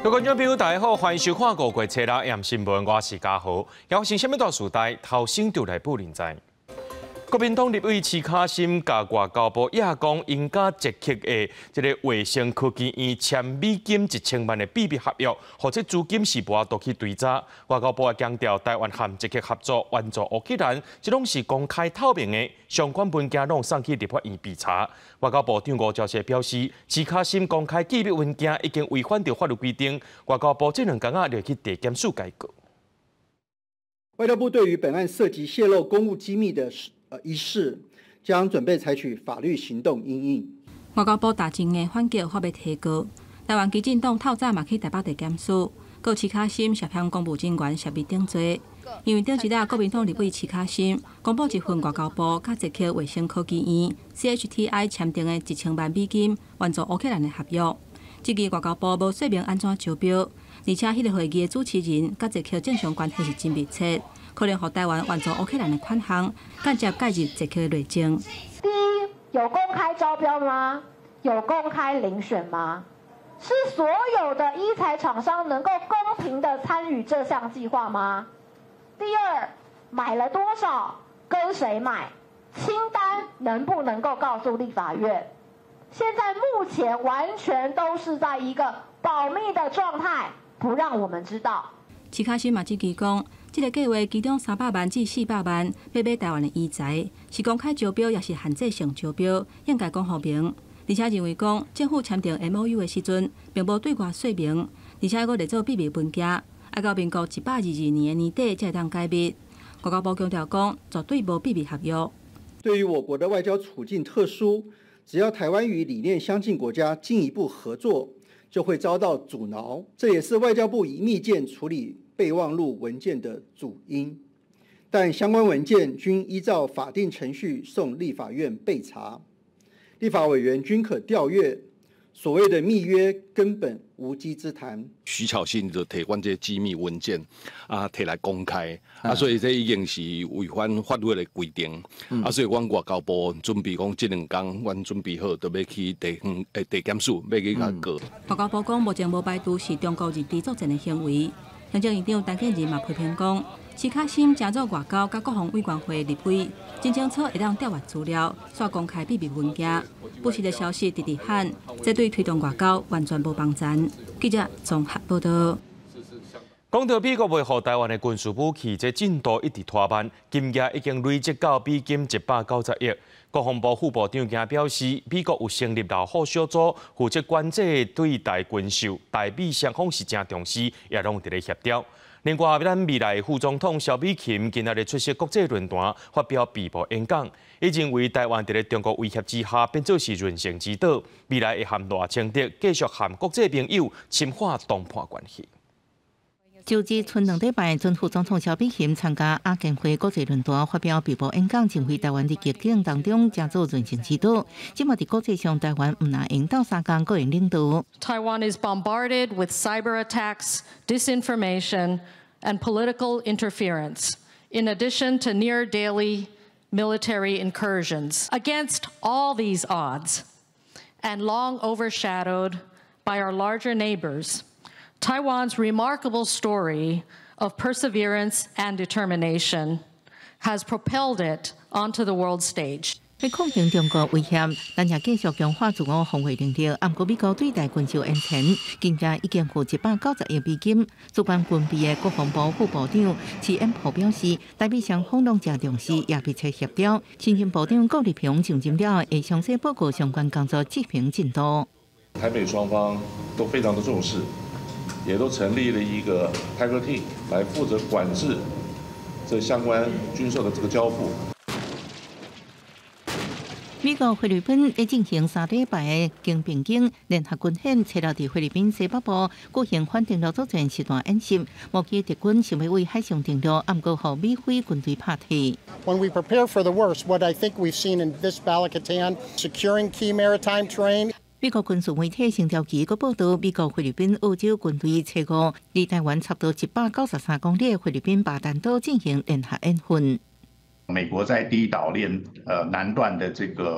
各位观众朋友，大家好，欢迎收看《5月7日AM新闻》，我是嘉豪。邀请什么大时代头先就来报人在。国民党立委徐卡心甲外交部亚讲，因甲捷克的这个卫生科技院签美金1000万的秘密合约，或者资金是无都去追查。外交部也强调，台湾和捷克合作援助乌克兰，这拢是公开透明的，相关文件拢送去立法院备查。外交部长吴钊燮表示，徐卡心公开机密文件已经违反着法律规定，外交部这2天要去地检署改革。 外交部对于本案涉及泄露公务机密的一事，将准备采取法律行动因应。 外交部大前的反击发要提告，台湾基进党透早嘛去台北地检署，告徐卡心涉嫌公务人员涉密等罪。因为顶一日国民党立委徐卡心公布一份外交部甲捷克卫生科技院 CHTI 签订的1000万美金援助乌克兰的合约。这个外交部无说明安怎招标，而且迄个会议的主持人甲捷克正常关系是真密切。可能和台湾援助乌克兰的款项间接介入捷克的内政。 第一，有公开招标吗？有公开遴选吗？是所有的医材厂商能够公平的参与这项计划吗？第二，买了多少？跟谁买？清单能不能够告诉立法院？现在目前完全都是在一个保密的状态，不让我们知道。 徐卡心嘛指期讲，这个计划其中300万至400万要买台湾的医材，是公开招标也是限制性招标，应该讲明明。而且认为讲政府签订 MOU 的时阵，并无对外说明，而且佫列做秘密文件，要到民国122年的年底才当解密。外交部强调讲，绝对无秘密合约。 对于我国的外交处境特殊，只要台湾与理念相近国家进一步合作，就会遭到阻挠。这也是外交部以密件处理备忘录文件的主因，但相关文件均依照法定程序送立法院备查，立法委员均可调阅。所谓的密约根本无稽之谈。 徐巧芯就提阮这机密文件摕来公开所以这已经是违反法律的规定所以阮外交部准备讲这2天，阮准备好，就要去地检署要去甲告。 外交部讲，目前无排除是中国入地作战的行为。行政院长陈建仁嘛批评讲，徐卡心加入外交甲国防委员会立委，真清楚会当调阅资料，煞公开秘密文件，不实的消息直直喊，这对推动外交完全无帮助。记者综合报道。 讲到美国维护台湾的军事武器，这进度一直拖慢，金额已经累积到美金190亿。国防部副部长今表示，美国有成立老虎小组，负责管制对台军售，台美双方是真重视，也拢伫咧协调。另外，咱未来副总统萧美琴今日出席国际论坛，发表闭幕演讲，已认为台湾伫咧中国威胁之下，变做是润成之岛，未来会和赖清德继续和国际朋友深化东坡关系。 就职春2礼拜，前副总统萧美琴参加亚健会国际论坛，发表闭幕演讲，认为台湾伫逆境当中正做润成之岛，即嘛伫国际上台湾唔拿引导3项个人领导。 Taiwan is bombarded with cyber attacks, disinformation, and political interference, in addition to near daily military incursions. Against all these odds, and long overshadowed by our larger neighbors, Taiwan's remarkable story of perseverance and determination has propelled it onto the world stage. 要抗衡中国威胁，咱也继续强化自我防卫能力。不过，美国对台军售演前，今日已经付190亿美金。主管军备的国防部副部长齐恩普表示，台美双方拢正重视，也密切协调。新任部长郭立平上任了，会详细报告相关工作执行进度。 台美双方都非常的重视。也都成立了一个 Tiger Team 来负责管制这相关军售的这个交付。 美国、菲律宾在进行3礼拜的经边境联合军演，切到伫菲律宾西北部举行反登陆作战实弹演习，目击敌军想要为海上登陆，不过互美菲军队拍退。 When we prepare for the worst, what I think we've seen in this Balikatan, securing key maritime terrain. 美国军事媒体星条旗个报道，美国、菲律宾、澳洲军队车5离台湾差不多193公里的菲律宾巴丹岛进行联合演训。 美国在第一岛链南段的这个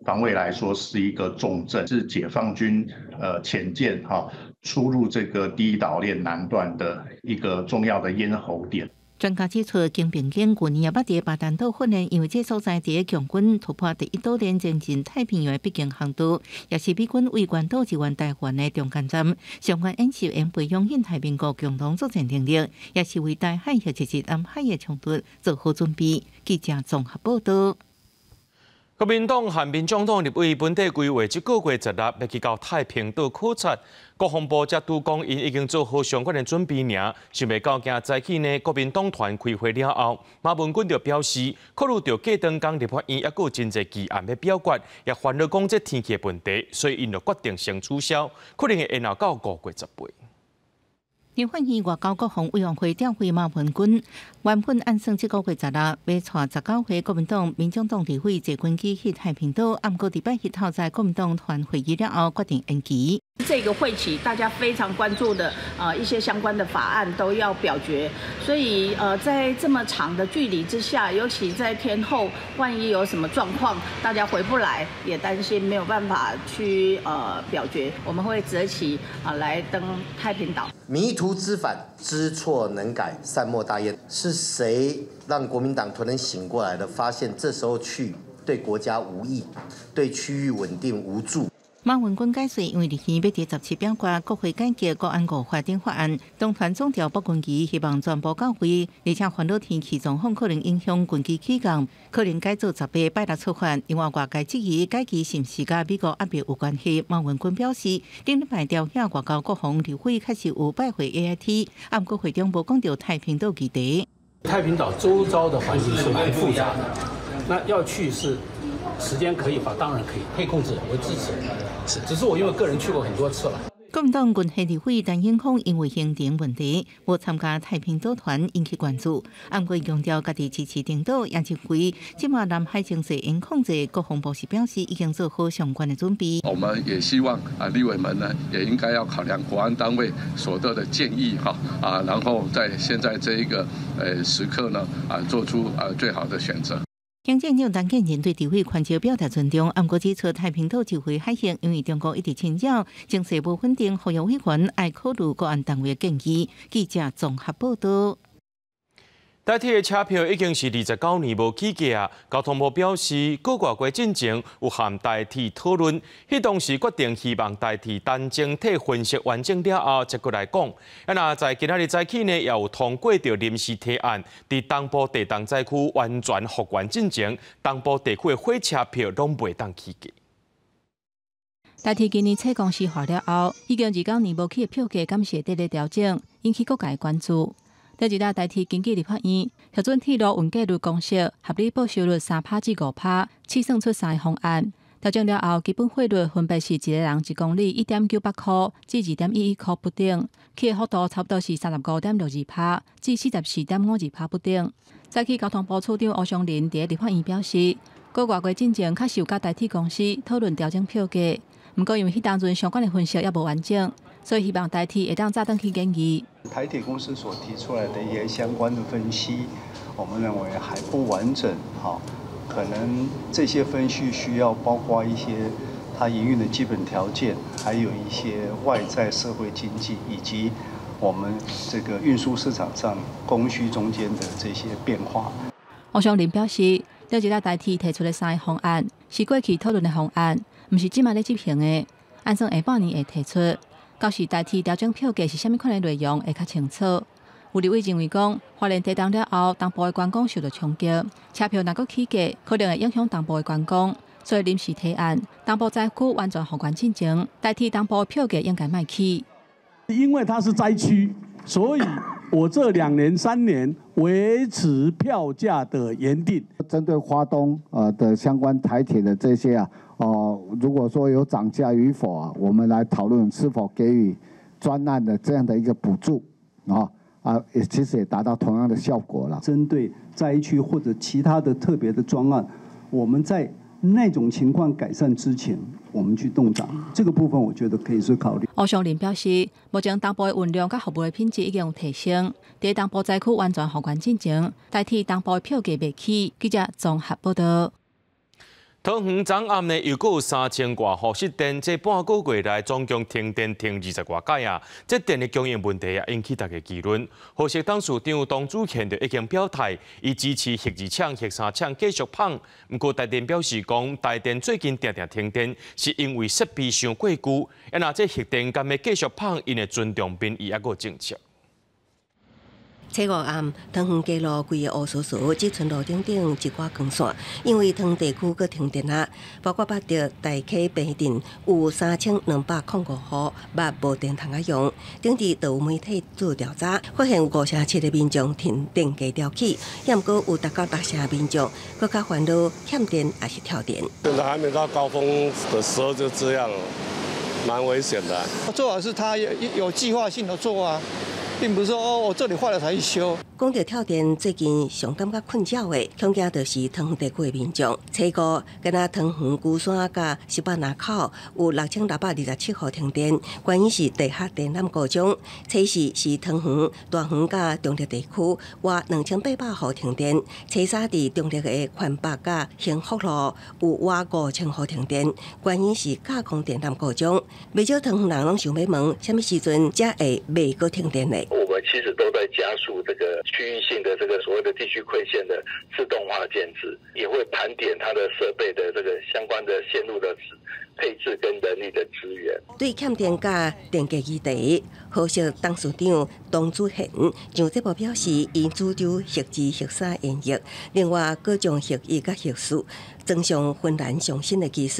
防卫来说是一个重镇，是解放军潜舰出入这个第一岛链南段的一个重要的咽喉点。 专家指出，经平间去年也捌伫巴丹岛训练，因为这所在伫强军突破第一岛链前进太平洋的必经航道，也是美军为关岛支援台湾的中间站。相关演习应培养印太民国共同作战能力，也是为台海或者是南海的冲突做好准备。记者综合报道。 国民党和民众党立委本地规划这个月16要去到太平岛考察，国防部则拄讲，因已经做好相关的准备尔，想要到今早起呢，国民党团开会了后，马文君就表示，考虑到过长江立法院也有真侪议案要表决，也烦恼讲这天气的问题，所以因就决定先取消，可能会延后到5月18日。 立法院外交国防委员会召回马文君，原本按算这个月16要带19岁国民党、民众党立委坐军机去太平岛，不过礼拜日后在国民党团会议了后决定延期。 这个会期大家非常关注的一些相关的法案都要表决，所以在这么长的距离之下，尤其在天后，万一有什么状况，大家回不来，也担心没有办法去表决，我们会择期来登太平岛。 迷途知返，知错能改，善莫大焉。是谁让国民党突然醒过来的？发现这时候去对国家无益，对区域稳定无助。 马文君解释，因为日前要第17表决国会改革国安5法定法案，党团总调拨军机，希望全部到位，而且烦恼天气状况可能影响军机起降，可能改做18拜6出发。因为外界质疑改期是毋是甲美国压迫有关系，马文君表示，顶礼拜调遐外交国防立委确实有拜会 AIT， 不过会中无讲到太平岛议题。 太平岛周遭的环境是蛮复杂的，那要去是。时间可以吧？当然可以控制，我支持。只是我因为个人去过很多次了。 国民党军系立委陈英康因为行程问题，无参加太平岛团，引起关注。不过强调家己支持领导，也认为即马南海情势应控制。国防部是表示已经做好相关的准备。 我们也希望立委们呢，也应该要考量国安单位所得的建议然后在现在这一个时刻呢做出最好的选择。 行政长陈建仁对地位宽招表达尊重，不过指出太平岛就会海峡，因为中国一直侵扰，情势无稳定，呼吁委员爱考虑国安单位的建议。记者综合报道。 台铁的车票已经是29年无起价，交通部表示，各外国进前有和台铁讨论，迄当时决定希望台铁等整体分析完整了后，再过来讲。那在今仔日早起呢，也有通过着临时提案，伫东部地动灾区完全复原进前，东部地区的火车票拢袂当起价。 台铁今年册公司化了后，已经29年无起的票价，敢是会得咧调整，引起各界关注。第一大台铁经纪立法院核准铁路运价率公式合理报销率3%至5%，试算出3个方案。调整了后，基本汇率分别是一个人1公里1.98块至2.11块不等，起的幅度差不多是35.62%至44.52%不等。早起交通部处长吴湘林伫立法院表示，各外国进前确实有甲台铁公司讨论调整票价，不过因为迄当阵相关的分析也无完整。所以希望台铁会当早登去建议。 台铁公司所提出来的一些相关的分析，我们认为还不完整，可能这些分析需要包括一些它营运的基本条件，还有一些外在社会经济以及我们这个运输市场上供需中间的这些变化。 吴湘林表示，了解到台铁提出的3个方案是过去讨论的方案，不是即卖咧执行的，按算下半年会提出。到时台铁调整票价是虾米款的内容会较清楚。有立委认为讲，花莲地动了后，东部的观光受到冲击，车票若阁起价，可能会影响东部的观光。所以临时提案，东部灾区完全复原进前，台铁东部的票价应该卖起。 因为它是灾区，所以我这2年3年维持票价的原定。 针对花东的相关台铁的这些如果说有涨价与否我们来讨论是否给予专案的这样的一个补助也其实也达到同样的效果了。 针对灾区或者其他的特别的专案，我们在那种情况改善之前，我们去动涨，这个部分我觉得可以是考虑。 吴湘林表示，目前东部的运量甲服务的品质已经有提升，在东部灾区完全复原进前，台铁东部的票价未起。记者综合报道。 桃园昨暗呢又有3000挂户失电，这半个月来总共停电停20多届啊！这电力供应问题啊引起大家议论。核适董事长董主宪就已经表态，伊支持核2厂、核3厂继续放。不过台电表示讲，台电最近常常停电，是因为设备上过旧。若这核电敢要继续放，因会尊重民意还个政策。 初五暗，桃园街路规个乌酥酥，只村路顶一挂光线，因为桃地区搁停电啊。包括捌到大溪平镇有3205户捌无电通用。顶日就有媒体做调查，发现有57个民众停电加吊起，也毋过有达到60%民众搁较烦恼欠电还是跳电。 现在还没到高峰的时候就这样，蛮危险的。 最好是他有计划性的做啊。并不是说我这里坏了才去修。 讲到跳电，最近上感觉困扰的，恐惊就是桃园地区的民众。初五，敢若桃园龟山甲18南口有6627户停电，原因是地下电缆故障。初四是桃园、大园甲中立地区约2800户停电。初三伫中立的环北甲幸福路有约5000户停电，原因是架空电缆故障。不少桃园人拢想要问，什么时阵才会袂搁停电呢？ 我们其实都在加速这个区域性的这个所谓的地区馈线的自动化建制，也会盘点它的设备的这个相关的线路的配置跟人力的资源。 对欠电价电价议题，核适董事长董主宪上节目表示，已主张核2、核3延役，另外各将核1甲核4增上芬兰上新的技术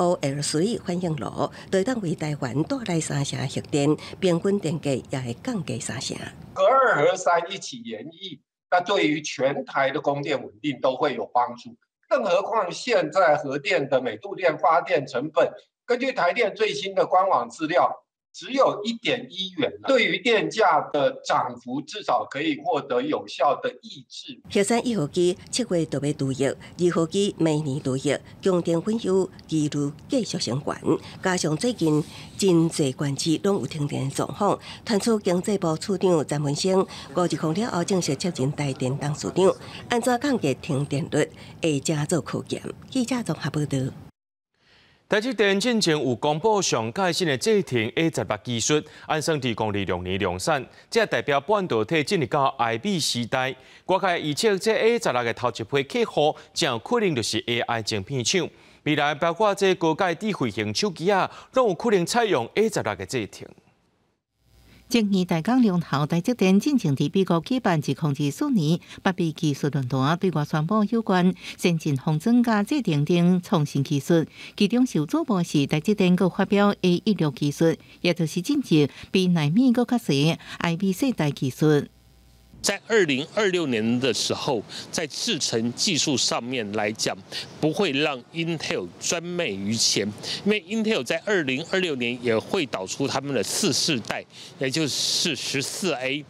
OL3 反应炉，就当为台湾带来3成核电，平均电价也会降低3成。 核2、核3一起延役，那对于全台的供电稳定都会有帮助。更何况现在核电的每度电发电成本，根据台电最新的官网资料，只有1.1元，对于电价的涨幅至少可以获得有效的抑制。 核31号机7月就要除役，2号机明年除役，供电分忧几率继续升悬，加上最近真侪县市拢有停电状况，传出经济部处长詹文生5日空了后正式接任台电董事长，安怎降低停电率会加做可见？记者综合报道。 台积电进前有公布上届新的制程 A18 技术，按算提供2026年量产，这代表半导体进入到 IB 时代。外界预测这 A16的头一批客户，将有可能就是 AI 晶片厂。未来包括这高阶智慧型手机啊，都有可能采用 A16的制程。 今年大港龙头台积电进行伫美国举办2024年北美技术论坛，对外宣布有关先进封装加制程等创新技术。其中受瞩目是台积电，佮发表 A16 技术，也就是进入比奈米佮较细 IB 世代技术。 在2026年的时候，在制程技术上面来讲，不会让 Intel 专美于前，因为 Intel 在2026年也会导出他们的4世代，也就是14A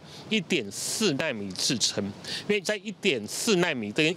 1.4奈米制程，因为在1.4奈米跟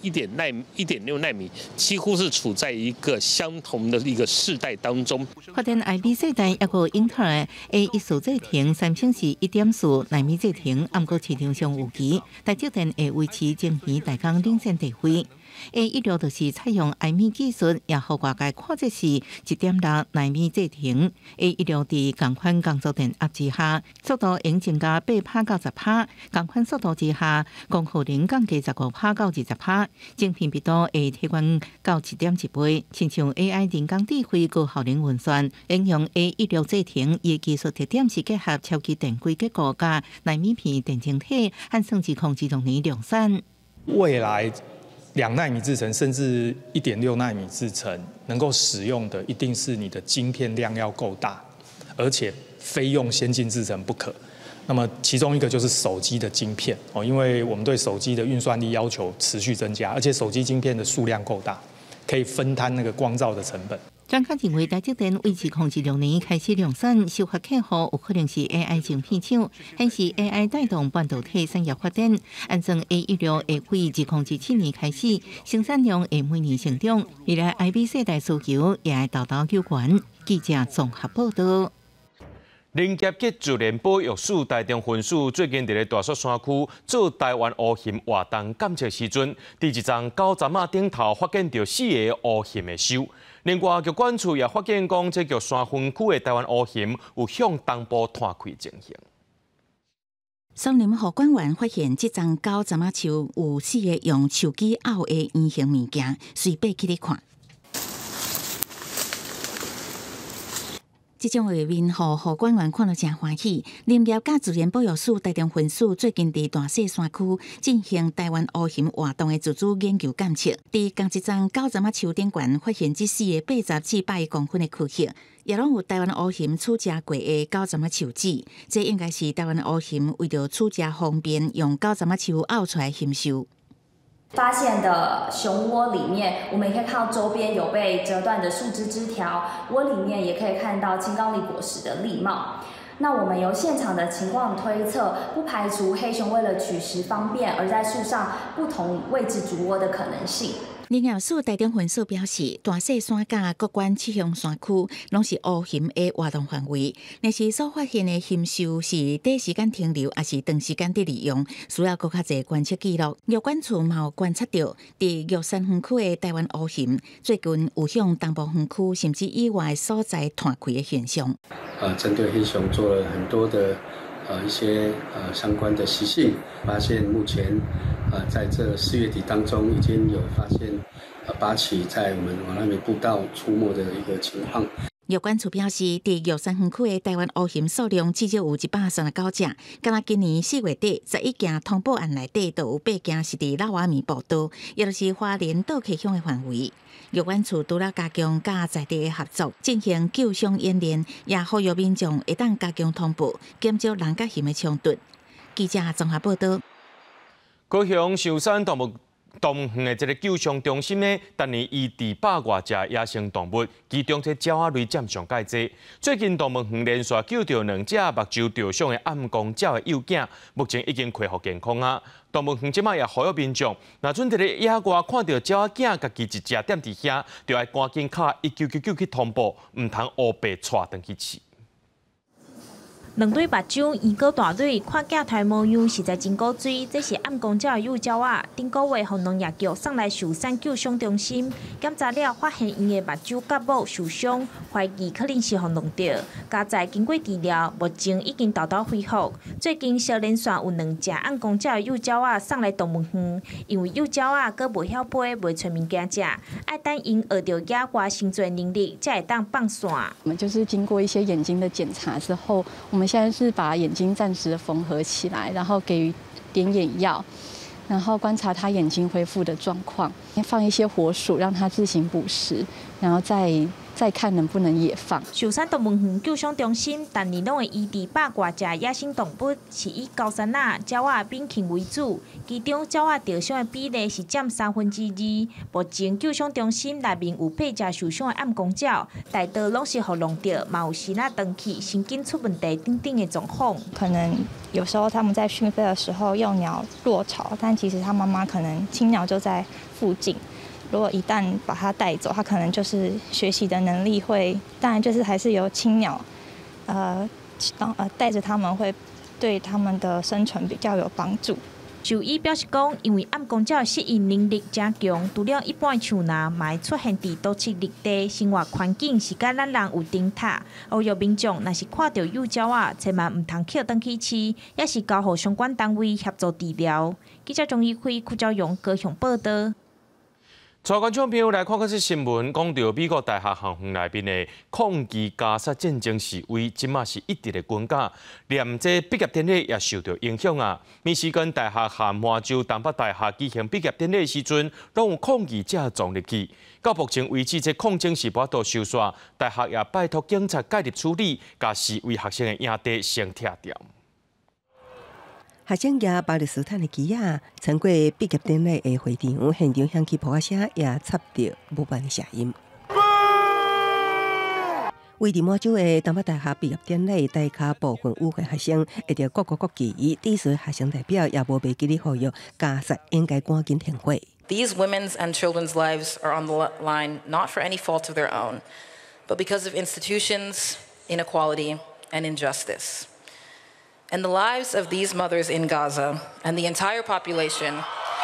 1.6奈米几乎是处在一个相同的一个世代当中。 发展 IB 世代，抑个 Intel 的 A14 制程，三星是1.4奈米制程，不过市场上有期，台积电会维持今年大港领先地位。A16 就是采用 IB 技术，也互外界看这是1.6奈米制程。A16 伫同款工作电压之下，速度应增加8%到10%，同款速度之下，光耗能降低15%到20%，晶片密度会提悬到7.1倍。亲像 AI 人工智慧高效能运算，应用 A16 制程，伊技术特点是结合超级电轨结构加奈米片电晶体，和2026年量产。 未来2奈米制程甚至1.6奈米制程能够使用的，一定是你的晶片量要够大，而且非用先进制程不可。那么其中一个就是手机的晶片哦，因为我们对手机的运算力要求持续增加，而且手机晶片的数量够大，可以分摊那个光照的成本。 专家认为，台积电维持2026年开始量产，首发客户有可能是 AI 晶片厂，显示 AI 带动半导体产业发展。按算 A16 会于2017年开始，生产量会每年成长，未来 IB 世代需求也会大有关。记者综合报道。 林业及自然保育署台中分署最近伫咧大雪山区做台湾乌蠅活动检测时阵，伫一丛高站仔顶头发现到4个乌蠅的手。另外，局管处也发现讲，这玉山分区的台湾乌蠅有向东部摊开情形。 森林护管员发现，这丛高站仔树有4个用手机拗的圆形物件，随爬起来看。这种画面，互护管员看了真欢喜。林业甲自然保育署台中分署最近伫大雪山区进行台湾乌蠅活动的自主研究检测，伫同一丛高站仔树顶悬发现这4个80至100公分的躯壳，也拢有台湾乌蠅处食过的高站仔树籽。这应该是台湾乌蠅为着处食方便，用高站仔树拗出来禽兽。 发现的熊窝里面，我们也可以看到周边有被折断的树枝枝条，窝里面也可以看到青冈栎果实的粒帽。那我们由现场的情况推测，不排除黑熊为了取食方便而在树上不同位置筑窝的可能性。 林业署台中分署表示，大雪山甲各县7乡山区拢是乌蠅的活动范围。若是所发现的禽兽是短时间停留，还是长时间的利用，需要更较侪观测记录。药管处嘛有观察到，伫玉山园区的台湾乌蠅最近有向东部园区甚至以外所在摊开的现象。 针对黑熊做了很多的一些相关的习性，发现目前在这4月底当中已经有发现8起在我们往那边步道出没的一个情况。 药管处表示，伫玉山园区的台湾乌蠅数量至少有139只，敢若今年4月底11件通报案内底，就有8件是伫拉瓦米步道，也就是花莲倒溪乡的范围。药管处除了加强甲在地的合作，进行救伤演练，也呼吁民众会当加强通报，减少人甲蠅的冲突。记者综合报道。 高雄寿山动物园的这个救伤中心呢，当年移植100多只野生动物，其中这鸟仔类占上介济。最近动物园连续救到2只目睭着伤的暗光鸟的幼囝，目前已经恢复健康啊。动物园即摆也呼吁民众，若准伫咧野外看到鸟仔囝家己一只踮伫遐，就要赶紧敲19999去通报，唔通乌白带回去饲。 两对目睭圆高大蕊，看镜头模样实在真古锥。这是暗光鸟的幼鸟仔，顶个月互农业局送来寿山救伤中心检查了，发现因的目睭甲某受伤，怀疑可能是互弄着。加在经过治疗，目前已经豆豆恢复。最近小连续有2只暗光鸟的幼鸟仔送来动物园，因为幼鸟仔阁袂晓飞，袂找物件食，爱等因学着野外生存能力，才会当放线。 我们就是经过一些眼睛的检查之后，我们现在是把眼睛暂时的缝合起来，然后给予点眼药，然后观察他眼睛恢复的状况，放一些活鼠让他自行捕食，然后再看能不能野放。 寿山动物园救伤中心当年拢会移植100多只野生动物，是以高山仔、鸟仔、扁禽为主，其中鸟仔着伤的比例是占2/3。目前救伤中心内面有8只受伤的暗光鸟，大多拢是互弄着，嘛有时仔断气、神经出问题等等的状况。 可能有时候他们在训飞的时候幼鸟落巢，但其实他妈妈可能亲鸟就在附近。如果一旦把它带走，它可能就是学习的能力会，当然就是还是由亲鸟，带着它们会对它们的生存比较有帮助。 兽医表示讲，因为暗光鸟适应能力真强，除了一般像人，嘛会出现伫多栖绿地，生活环境是甲咱人有顶塔。呼吁民众若是看到幼鸟仔，千万唔通捡回去饲，也是交互相关单位协助治疗。记者钟义辉、屈兆勇高雄报道。 全观众朋友来看这新闻，讲到美国大学校园内面的抗击加沙战争示威，即马是一直的滚价，连这毕业典礼也受到影响啊。密西根大学和麻州东北大学举行毕业典礼时阵，拢有抗议者撞入去。到目前为止，这抗争是无度收煞，大学也拜托警察介入处理，甲示威学生的影地先拆掉。 学生也巴勒斯坦的旗仔参过毕业典礼的会场，现场响起炮声，也插着无伴的声音。位伫麻州的东北大学毕业典礼，大卡部分与会学生会着各国国旗，底随学生代表也无被激励呼吁，加沙应该赶紧停火。 These women's and children's lives are on the line, not for any fault of their own, but because of institutions, inequality, and injustice. And the lives of these mothers in Gaza and the entire population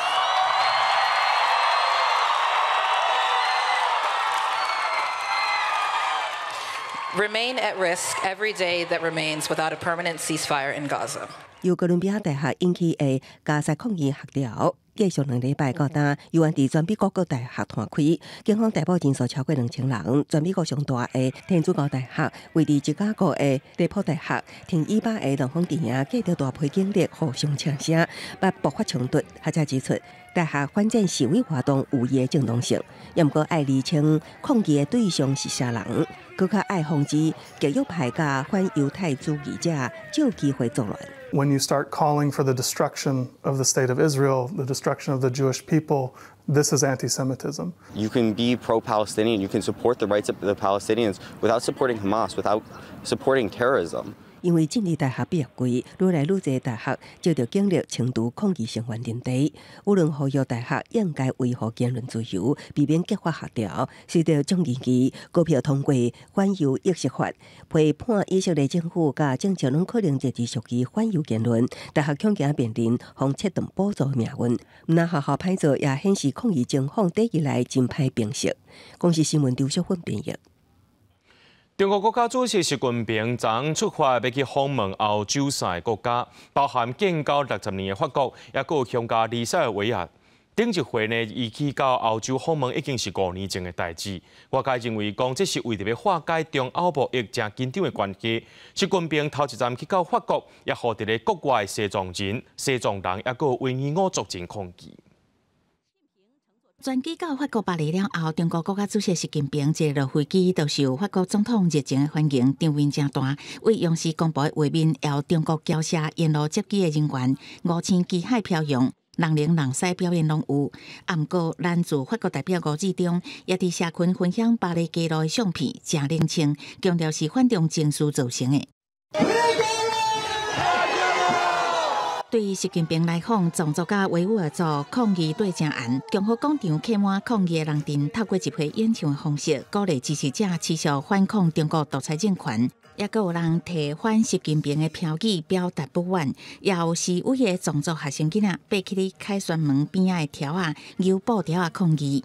remain at risk every day that remains without a permanent ceasefire in Gaza. 由哥伦比亚大学引起的加塞抗议学潮，继续2礼拜到今，由原伫全美国各大学摊开，警方逮捕人数超过2000人。全美国上大的天主教大学，位伫芝加哥的地普大学，听以巴的龙凤电影，见到大批警力互相呛声，把爆发冲突。学者指出，大学反战示威活动有伊的正当性，也毋过爱厘清抗议的对象是啥人，更较爱防止极右派甲反犹太主义者借机会作乱。 When you start calling for the destruction of the state of Israel, the destruction of the Jewish people, this is anti-Semitism. You can be pro-Palestinian, you can support the rights of the Palestinians without supporting Hamas, without supporting terrorism. 因为建立大学毕业季，愈来愈侪大学接着经历程度抗议成员认定，无论呼吁大学应该维护言论自由，避免激发学潮，随着众议院高票通过反犹意识法，批判以色列政府甲政治拢可能支持属于反犹言论，大学恐惊面临方切断补助命运。毋但学校歹做，也显示抗议情况第一来真歹平息。公视新闻刘淑芬编译。 中国国家主席习近平昨出发要去访问欧洲3个国家，包含建交60年的法国，也有乡加利塞尔维亚。顶一回呢，伊去到欧洲访问已经是5年前的代志。外界认为讲，这是为着要化解中欧贸易正紧张的关系。习近平头一站去到法国，也获得了国外西藏人、也有维吾尔族人抗议。 专机到法国巴黎了后，中国国家主席习近平坐落飞机，就受法国总统热情的欢迎，场面正大。为央视公布的画面，由中国侨社沿路接机的人员5000机海飘扬，人灵人sĩ表演拢有。啊，毋过咱驻法国代表吴志忠也伫社群分享巴黎街路的相片，真冷清，强调是反中情绪造成的。 对于习近平来访，藏族甲维吾尔族抗议对正暗，共和广场客满抗议的人阵，透过集会演唱的方式，鼓励支持者持续反抗中国独裁政权。也阁有人替反习近平的标语表达不满，也有示威的藏族学生囡仔爬起哩凯旋门边仔的条啊，摇布条啊抗议。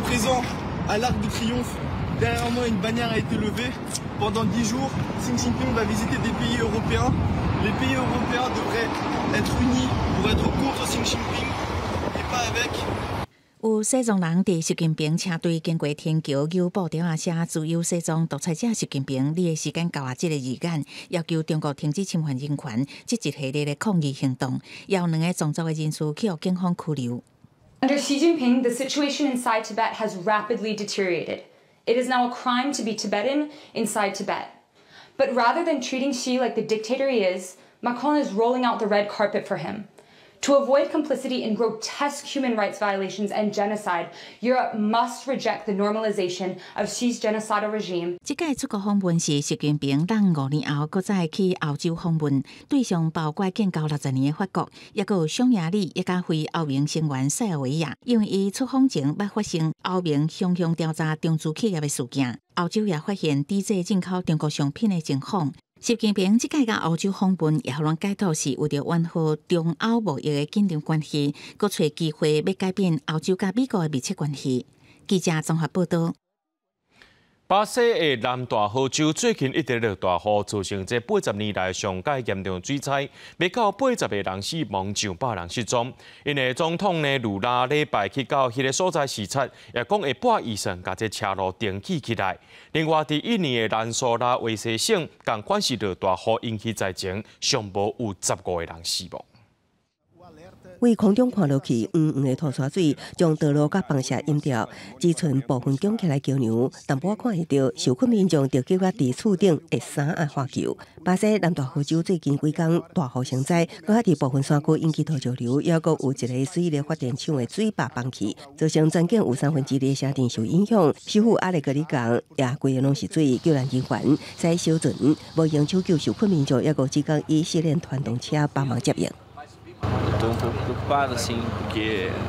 Derrière moi, une bannière a été levée. Pendant 10 jours, Xi Jinping va visiter des pays européens. Les pays européens devraient être unis pour être contre Xi Jinping et pas avec. 有西藏人伫习近平车队经过天桥，摇布条啊写自由西藏独裁者习近平，你的时间到啊！这个预言要求中国停止侵犯人权，这一系列的抗议行动，也有2个藏族的人士去互警方拘留。 Under Xi Jinping, the situation inside Tibet has rapidly deteriorated. It is now a crime to be Tibetan inside Tibet. But rather than treating Xi like the dictator he is, Macron is rolling out the red carpet for him. To avoid complicity in grotesque human rights violations and genocide, Europe must reject the normalization of Xi's genocidal regime. 这届出国访问是习近平等5年后，搁再去欧洲访问，对象包括建交60年的法国，也有匈牙利，也加非欧盟成员塞尔维亚。因为伊出访前捌发生欧盟向调查中资企业的事件，欧洲也发现抵制进口中国商品的情况。 习近平这届到欧洲访问，也互人解读是为了缓和中欧贸易的紧张关系，搁找机会要改变欧洲甲美国的密切关系。记者综合报道。 巴西的南大河州最近一直落大雨，造成这80年来上界严重水灾，未到80个人死亡，上百人失踪。因为总统呢，卢拉礼拜去到迄个所在视察，也讲会拨预算把这车路重启起来。另外，伫印尼的兰索拉维西省，共款是落大雨引起灾情，上无有15个人死亡。 为空中看落去，黄黄的土沙水将道路甲房舍淹掉，只剩部分拱起来桥梁，淡薄看会到受困民众着叫我伫厝顶的伞啊花球。巴西南大河州最近几天大雨成灾，搁伫部分山区引起土石流，也搁有一个水力发电厂的水坝崩起，造成全境有2/3的城镇受影响。首府阿里格里港也规个拢是水，救援人员在小船无用抢救受困民众，也搁只讲以系列传动车帮忙接应。 Estou um pouco preocupado, assim, porque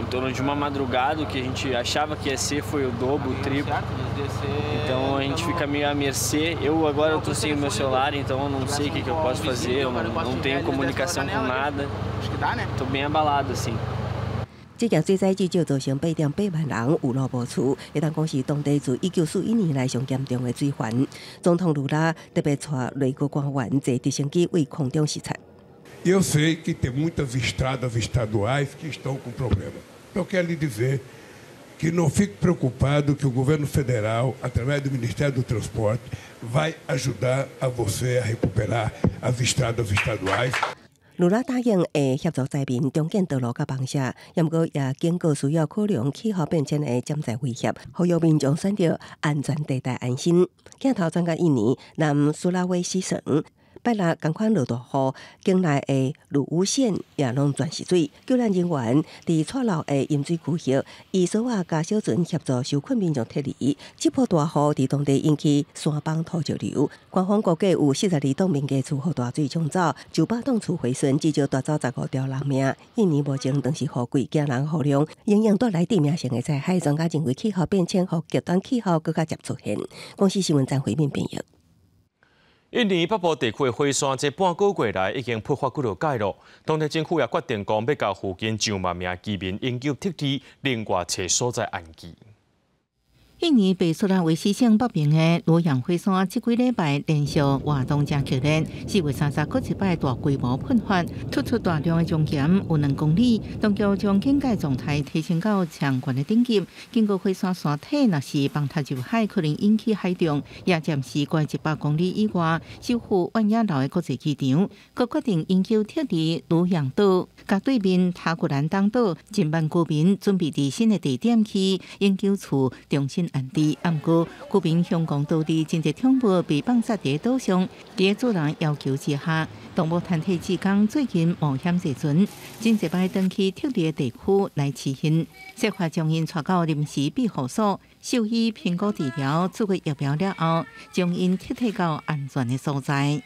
torno de uma madrugada, o que a gente achava que ia ser foi o dobro, o triplo. Então a gente fica meio à mercê. Eu agora eu tô sem o meu celular, então eu não sei o que eu posso fazer, eu não tenho comunicação com nada. Tô bem abalado assim. 这件水灾至少造成8.8万人有路无厝，会当讲是当地自1941年来上严重的水患。总统卢拉特别带内阁官员坐直升机为空中视察。 Eu sei que tem muitas estradas estaduais que estão com problema. Eu quero lhe dizer que não fique preocupado que o governo federal, através do Ministério do Transporte, vai ajudar a você a recuperar as estradas estaduais. 卢拉答应会协助灾民重建道路甲房舍，不过也警告需要考量气候变迁的潜在威胁，呼吁民众选择安全地带安心。镜头转到印尼南苏拉威西省。 拜六同款落大雨，境内的鲁乌县也拢全是水。救援人员伫错漏的淹水区域，以索瓦加小船协助受困民众撤离。这波大雨伫当地引起山崩土石流，官方估计有42栋民家厝被大水冲走，900栋厝毁损，至少夺走15条人命。印尼目前当时雨季惊人雨量，仍然带来致命性的灾害。专家认为气候变迁和极端气候更加接出现。公司新闻站回面编译。 印尼北部地区的火山这半个月来已经爆发几条界路，当地政府也决定讲要甲附近上万名居民永久撤离，另外找所在安置。 印尼北苏拉维西省北边的罗阳火山，这几礼拜连续活动真剧烈。4月30日，一摆大规模喷发，突出大量的熔岩有2公里。当局将警戒状态提升到相关的等级。经过火山山体若是崩塌入海，可能引起海中，也暂时关100公里以外，守护万雅楼的国际机场，佮决定永久撤离罗阳岛。甲对面塔古兰当岛近万居民准备伫新的地点去永久厝重新 安置，不过居民向讲当地真侪宠物被放杀伫岛上，伫主人要求之下，动物团体志工最近冒险坐船，真侪摆登去撤离的地区来饲训，设法将因带到临时庇护所，授予评估治疗，做过疫苗了后，将因撤退到安全的所在。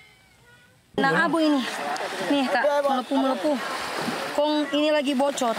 Nah abu ini, nih kak melepuh. Kong ini lagi bocor,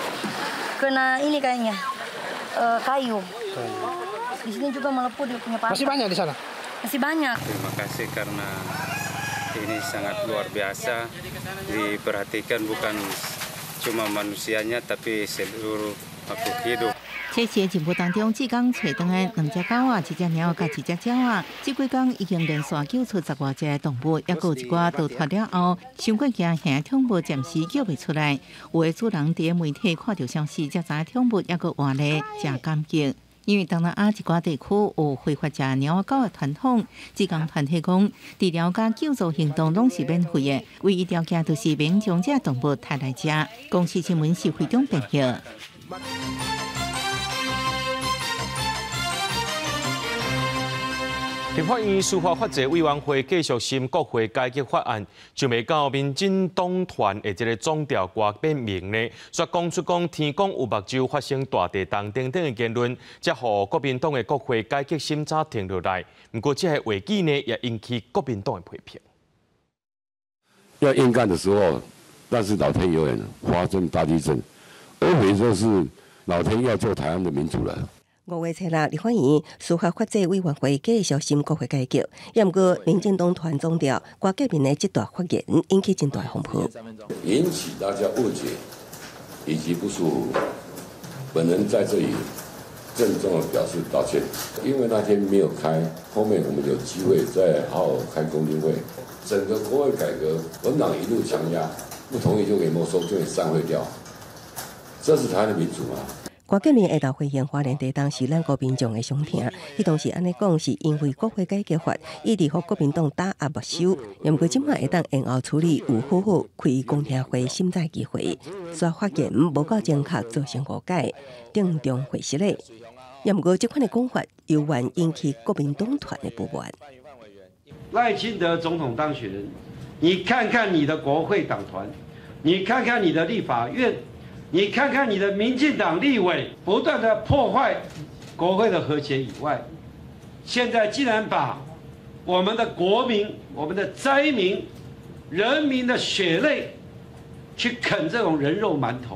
kena ini kayaknya kayu. Di sini juga melepuh dia punya pasir. Masih banyak di sana? Masih banyak. Terima kasih karena ini sangat luar biasa. Diperhatikan bukan cuma manusianya tapi seluruh makhluk hidup. 这些进步当中，志工找到的2只狗仔、1只猫甲1只鸟仔，这几天已经连续救出10多只动物，也有一寡逃脱了后，伤过惊吓宠物暂时救不出来。有的主人伫媒体看到消息，才知影宠物也个活咧，真感激。因为东南亚一寡地区有非法食猫狗的传统，志工团体讲，治疗甲救助行动拢是免费的，唯一条件就是免将这动物带来食。公司新闻是会中编译。 立法院司法法制委员会继续审国会改革法案，就未到民进党团的这个总调挂变名呢，说讲出讲天公有目睭发生大地震等等的言论，才互国民党的国会改革审查停落来。不过，这个违纪呢，也引起国民党的批评。 要硬干的时候，但是老天有眼，发生大地震，我以为说是老天要救台湾的民主了。 5月7日，立法院司法法制委员会继续审国会改革，也不过民进党团总调郭建民的这段发言引起真大风波， 引起大家误解以及不舒服。本人在这里郑重的表示道歉，因为那天没有开，后面我们有机会再好好开公听会。整个国会改革，文党一路强压，不同意就给没收，就给散会掉，这是台湾的民主吗？ 郭建民下昼回应花莲地当时咱国民众的伤痛，伊当时安尼讲是因为国会改革法一直互国民党打压没收，也不过今摆会当延后处理，有好好开公听会审查机会，所发言无够正确，造成误解，郑重回失咧。也不过这款的讲法，犹原引起国民党团的不满。 赖清德总统当选人，你看看你的国会党团，你看看你的立法院。 你看看你的民进党立委不断的破坏国会的和谐以外，现在竟然把我们的国民、我们的灾民、人民的血泪去啃这种人肉馒头。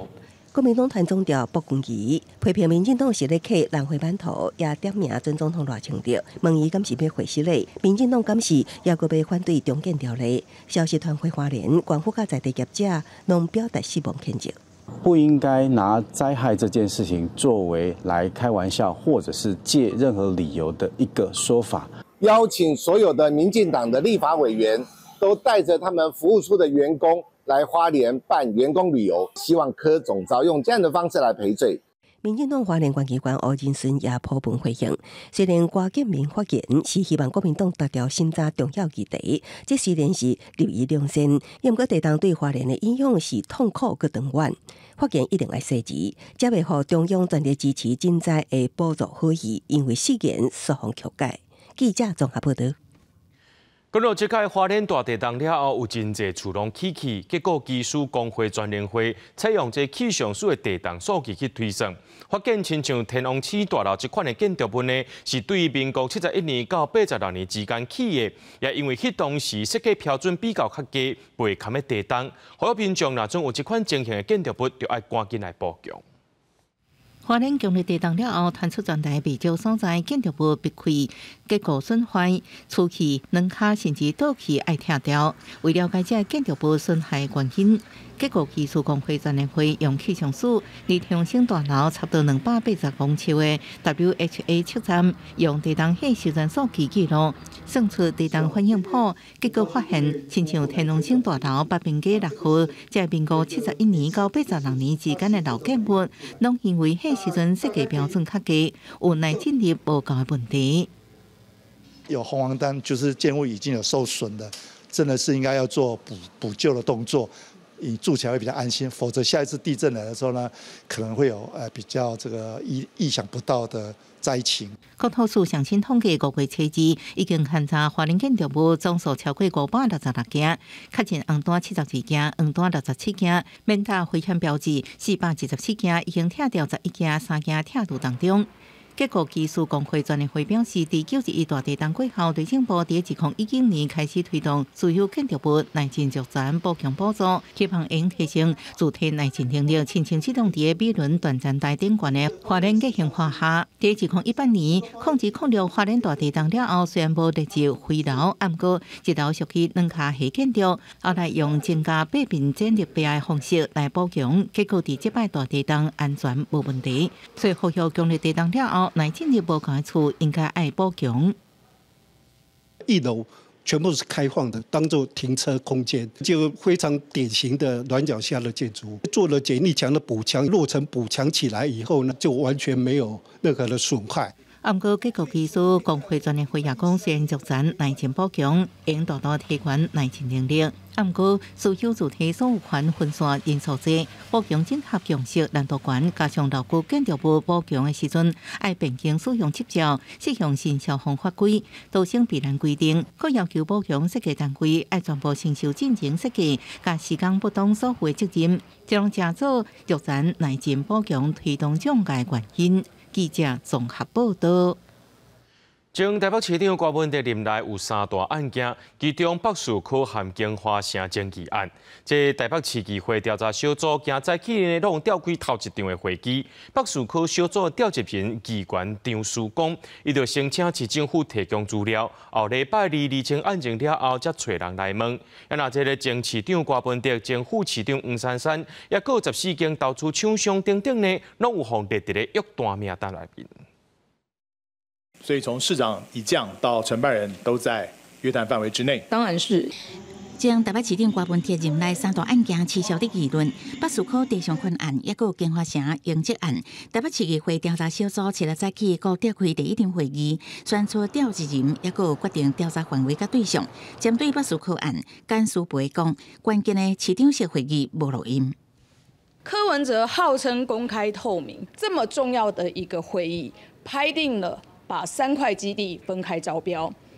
国民党团总调卜公仪批评民进党是咧刻浪费版图，也点名前总统赖清德，问伊敢是要回失礼？民进党敢是也阁要反对重建条例？消息传回花莲，官府甲在地业者拢表达希望谴责。 不应该拿灾害这件事情作为来开玩笑，或者是借任何理由的一个说法。 邀请所有的民进党的立法委员都带着他们服务处的员工来花莲办员工旅游，希望柯总召用这样的方式来赔罪。 民进党花莲关机关吴仁顺也普遍回应，虽然郭建明发言是希望国民党达到审查重要议题，这虽然是立意良善，不过地动对花莲的影响是痛苦和长远。发言一定要细致，才袂互中央全力支持赈灾的补助好意，因为誓言双方曲解。记者综合报道。 讲到这届花莲大地震了后，有真侪厝拢起起，结果技术工会专联会采用这气象署的地震数据去推算，发现亲像天王寺大楼这款的建筑物呢，是对民国71年到86年之间起的，也因为迄当时设计标准比较较低，袂堪的地震，所有民众若总有这款情形的建筑物，就要赶紧来补强。 花莲强烈地震了后，传出全台未少所在建筑物被溃，结构损坏，厝气、软卡甚至倒去爱拆掉。为了解这建筑物损害原因，结构技术工会专联会用气象署离天星大楼差不多280公尺的 WHA 测站，用地震器收集数据记录，算出地震反应谱，结果发现，亲像天龙星大楼北边街6号，在民国71年到86年之间的老建物，拢因为迄时阵设计标准较低，有耐震力无够的问题。 有红黄单，就是建物已经有受损的，真的是应该要做补救的动作。你住起来会比较安心，否则下一次地震来的时候呢，可能会有比较这个意想不到的灾情。 国土署上新统计5月初2已经勘查花莲建筑物总数超过566件，确诊红单72件，黄单67件，免达危险标志417件，已经拆掉11件，3件拆除当中。结果技术工会专联会表示，在911大地震过后，内政部在2010年开始推动所有建筑物耐震续产补强补助，希望应提升主体耐震能力。亲像这种在美伦断层带顶悬的花莲革新化下，在2018年控制花莲大地震了后，虽然无立即回楼，不过一楼属于2卡下建筑，后来用增加8面剪力壁的方式来补强，结果在这摆大地震安全无问题。所以呼吁强烈地震了后，耐震力无够的厝应该爱补强。 1楼全部是开放的，当做停车空间，就非常典型的软脚下的建筑物。做了简易墙的补强，落成补强起来以后呢，就完全没有任何的损害。 不过，结构技术工会专业会也讲，虽然逐层耐震补强，应大大提悬耐震能力。不过，所有主体所有权分散因素多，补强整合样式难度高，加上牢固建筑物补强的时阵，爱并经使用执照，适用新消防法规，都省必然规定，各要求补强设计单位爱全部承受进行设计，甲时间不当所负的责任，将加做逐层耐震补强推动障碍原因。记者综合报道。前台北市长郭文哲任内有3大案件，其中北市区含金华城争议案，这台北市议会调查小组今早起呢，拢召开头一场的会议。北市区小组召集人议员张书讲，伊就申请市政府提供资料，后礼拜2厘清案情了后，才找人来问。那这个前市长郭文哲、前副市长黄珊珊，也各14间投资厂商等等呢，拢有放列伫咧约单名单内面。 所以从市长以降到承办人都在约谈范围之内。当然是。 将台北市长郭文哲任内3大案件取消的议论，北市区地上权案，也有金华城应职案，台北市议会调查小组7日早起各召开第1场会议，选出调集人，也有决定调查范围甲对象。针对北市区案，简书培讲，关键的市长室会议无录音。 柯文哲号称公开透明，这么重要的一个会议，拍定了把3块基地分开招标。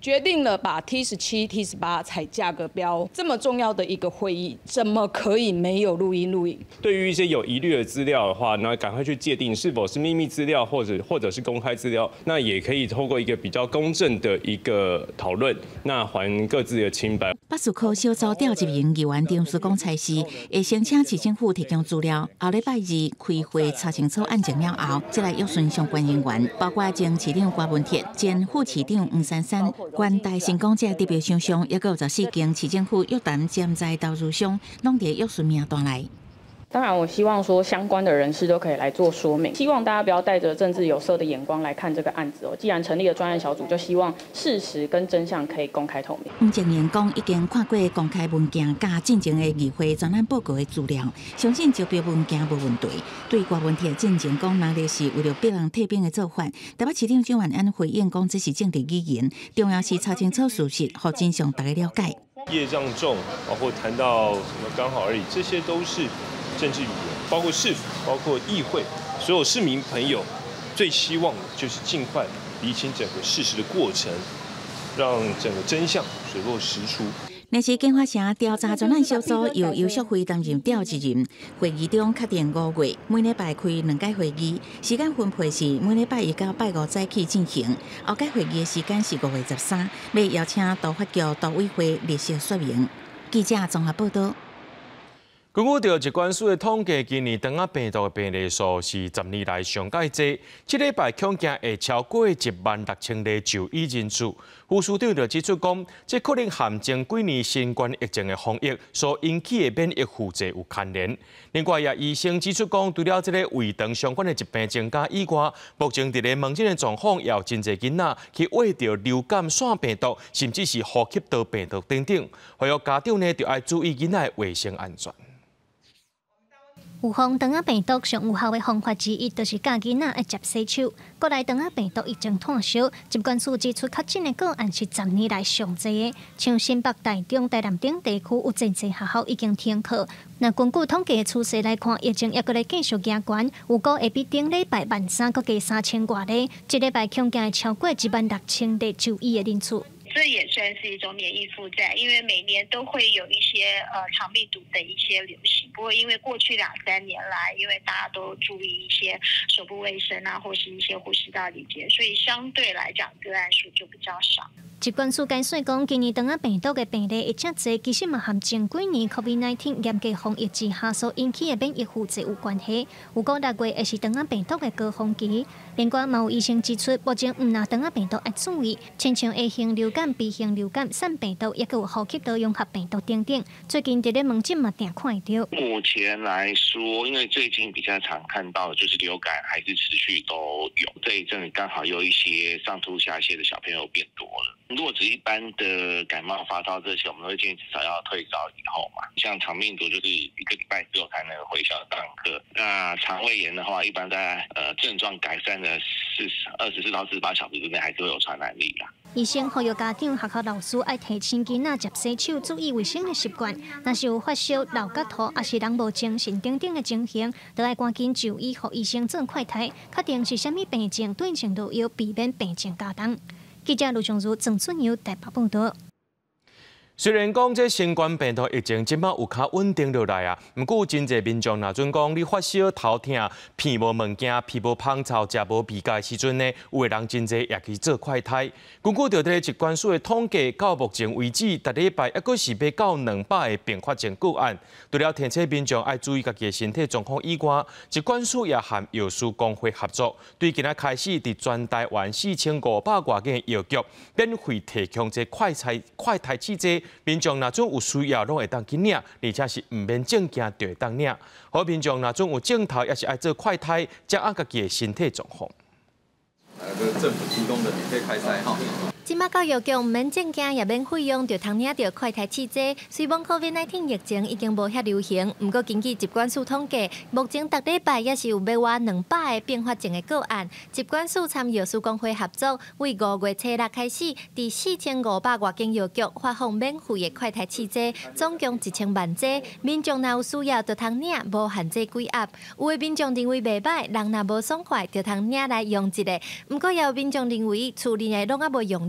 决定了把 T17、T18采价格标，这么重要的一个会议，怎么可以没有录音？ 对于一些有疑虑的资料的话，那赶快去界定是否是秘密资料，或者是公开资料，那也可以透过一个比较公正的一个讨论，那还各自的清白。 北市区小组调一名议员张书讲采视，会申请市政府提供资料，后礼拜2开会查清楚案情了后，再来约询相关人员，包括前市长郭文铁、前副市长黄珊珊、关大成功者特别商商，也有14间市政府约谈潜在投资商，拢伫约询名单内。 当然，我希望说相关的人士都可以来做说明，希望大家不要带着政治有色的眼光来看这个案子哦。既然成立了专案小组，就希望事实跟真相可以公开透明。 黄正言讲，已经看过公开文件加进前的议会专案报告的资料，相信招标文件无问题。对郭文铁进前讲，那个是为了逼人退兵的做法。台北市长蒋万安回应讲，这是政治语言，重要是查清楚事实，让真相大家了解。 业障重，包括谈到什么刚好而已，这些都是政治语言，包括市府，包括议会，所有市民朋友最希望的就是尽快厘清整个事实的过程，让整个真相水落石出。 那是警发城调查专案小组由游淑慧担任调集人，会议中确定5月每礼拜开2届会议，时间分配是每礼拜1到拜5早起进行。后届会议的时间是5月13，要邀请都发局、都委会列席说明。记者综合报道。 根据着疾管署的统计，今年肠仔病毒的病例数是10年来上界多。这礼拜恐惊会超过16000例就医人数。副署长就指出讲，这可能和前几年新冠疫情的防疫所引起的免疫负债有牵连。另外，也医生指出讲，除了这个胃肠相关的疾病增加以外，目前伫个门诊的状况也有真侪囡仔去患着流感腺病毒，甚至是呼吸道病毒等等。呼吁家长呢，就要注意囡仔的卫生安全。 预防肠仔病毒上有效的方法之一，就是教囡仔爱接洗手。国内肠仔病毒已经炭烧，疾管署指出确诊的个案是10年来上侪的，像新北、台中、台南等地区有真侪学校已经停课。那根据统计的趋势来看，疫情也搁来继续加悬，有估会比顶礼拜1300搁加3000多例，这礼拜恐惊会超过16000例就医的人数。 这也算是一种免疫负债，因为每年都会有一些肠病毒的一些流行。不过因为过去2-3年来，因为大家都注意一些手部卫生啊，或是一些呼吸道礼节，所以相对来讲个案数就比较少。 疾管署解释讲，今年肠仔病毒的病例会遮侪，其实嘛和前几年 COVID-19 严格防疫之下所引起的免疫负债有关系。有估6月会是肠仔病毒的高峰期。另外，嘛有医生指出，目前唔拿肠仔病毒要注意，亲像 A 型流感、B 型流感、腺病毒，也有呼吸道融合病毒等等。最近伫咧门诊嘛定看得到。 目前来说，因为最近比较常看到的就是流感还是持续都有，这一阵刚好有一些上吐下泻的小朋友变多了。如果只一般的感冒、发烧这些，我们会建议至少要退烧以后嘛。像肠病毒就是1个礼拜只有才能回校上课。那肠胃炎的话，一般在症状改善的24到48小时之内，还是会有传染力啦。 医生呼吁家长、学校老师爱提醒囡仔接洗手、注意卫生的习惯。若是有发烧、流骨头，还是人无精神等等的情形，都要赶紧就医，予医生做快筛，确定是啥物病症，对症就药，避免病情加重。记者卢尚如、郑春友台北报道。 虽然讲这新冠病毒疫情即摆有较稳定落来啊，不过真侪民众若准讲你发烧、头痛、鼻无物件、皮无芳臭、食无味觉时阵呢，有的人真侪也去做快筛。根据着疾管署的统计，到目前为止，逐礼拜还阁是要到200个并发症个案。除了提醒民众爱注意家己的身体状况以外，疾管署也和药师工会合作，对今仔开始伫全台湾4500多件药局免费提供这快筛试剂。民众若准有需要，拢会当去领，而且是唔免证件就会当领。好，民众若准有镜头，也是爱做快筛，掌握家己的身体状况。 这是政府提供的免费快筛哈。 即马到药局唔免证件也免费用，就通领到快筛试剂。虽讲 COVID-19 疫情已经无遐流行，不过根据疾管署统计，目前逐礼拜也是有要挖200个并发症的个案。疾管署参药师工会合作，为5月初6开始，伫4500多间药局发放免费的快筛试剂，总共1000万剂。民众若有需要，就通领，无限制几盒。有的民众认为袂歹，人若无爽快，就通领来用一个。不过也有民众认为厝里的拢还无用。